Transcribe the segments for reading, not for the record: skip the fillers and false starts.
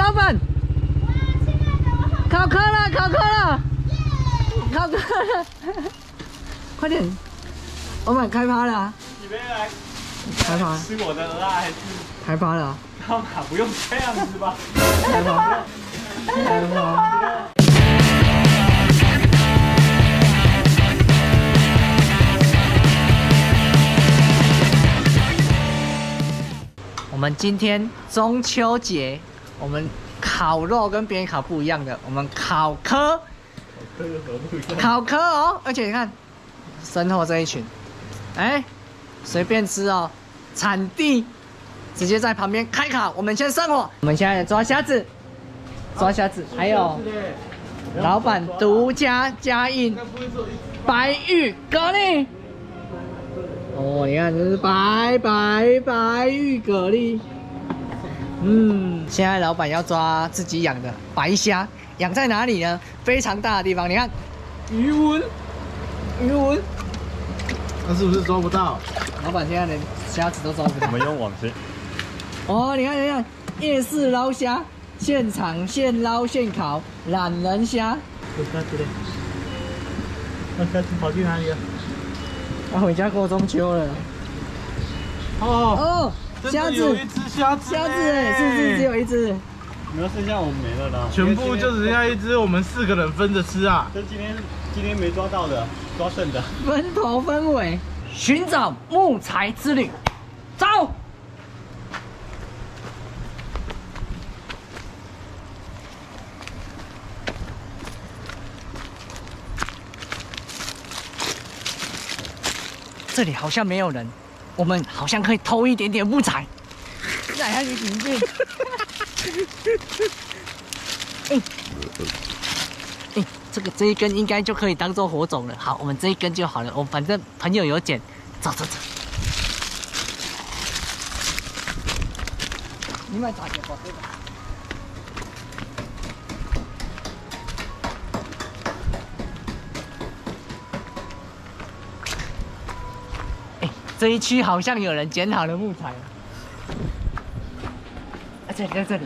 老板，考科了，考科了，考科了，快点，老板开趴了、啊。 你们来开趴吃我的鹅啊，还是开趴了、啊？ 干嘛？不用这样子吧？ 开趴，开趴。我们今天中秋节，我们烤肉跟别人烤不一样的，我们烤科，烤科哦，而且你看身后这一群，哎，随便吃哦，产地直接在旁边开烤，我们先生火。我们现在抓虾子，抓虾子，还有老板独家加印白玉蛤蜊。哦，你看这是白玉蛤蜊。现在老板要抓自己养的白虾，养在哪里呢？非常大的地方，你看鱼纹， 那是不是抓不到？ 老板现在连虾子都抓不到。 我们用网线。 哦，你看，夜市捞虾，现场现捞现烤，懒人虾。 那下次跑去哪里了？ 要回家过中秋了。 哦， 虾子， 有一只虾子哎，是不是只有一只？ 没有，剩下我们没了啦。 全部就只剩下一只，我们4个人分着吃啊。 这今天没抓到的，抓剩的。 分头分尾，寻找木材之旅，走！这里好像没有人，我们好像可以偷一点点木材。来，看你行进。这一根应该就可以当做火种了。好，我们这一根就好了。我反正朋友有捡，走。你买咋结果对吧？这一区好像有人捡好了木材了。这里在这里。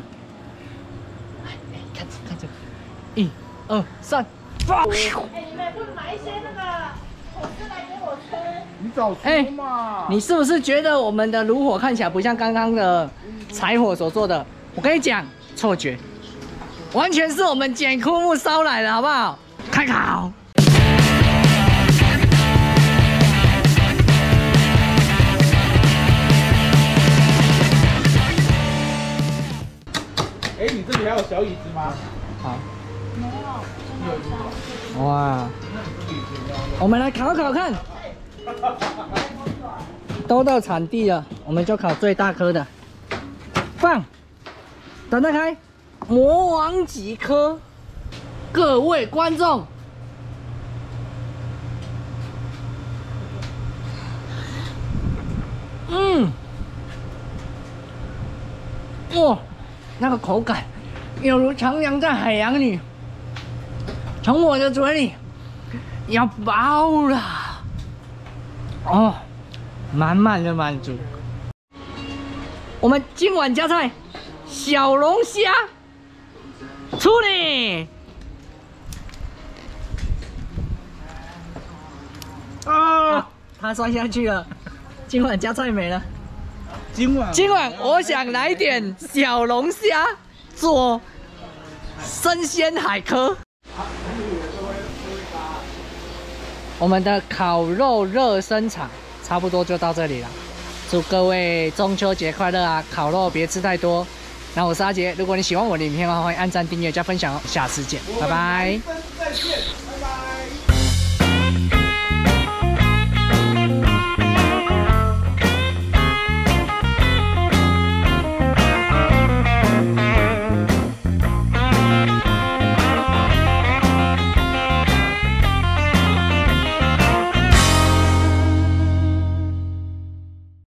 看这，1、2、3，放！ 你们不买一些那个果汁来给我吃？ 你早说嘛！ 你是不是觉得我们的炉火看起来不像刚刚的柴火所做的？我跟你讲，错觉，完全是我们捡枯木烧来的，好不好？开烤。 你这里还有小椅子吗？ 好。 没有。 哇，我们来烤看。都到产地了，我们就烤最大颗的。放，等待开，魔王级颗，各位观众，哇，那个口感有如徜徉在海洋里，从我的嘴里要爆了，哦，满满的满足。我们今晚加菜，小龙虾，出力！啊，他摔下去了，今晚加菜没了。今晚我想来点小龙虾做生鲜海科。我们的烤肉热身场差不多就到这里了，祝各位中秋节快乐啊！烤肉别吃太多。那我是阿杰，如果你喜欢我的影片的话，欢迎按赞、订阅、加分享哦。下次见，拜拜。 再见，拜拜。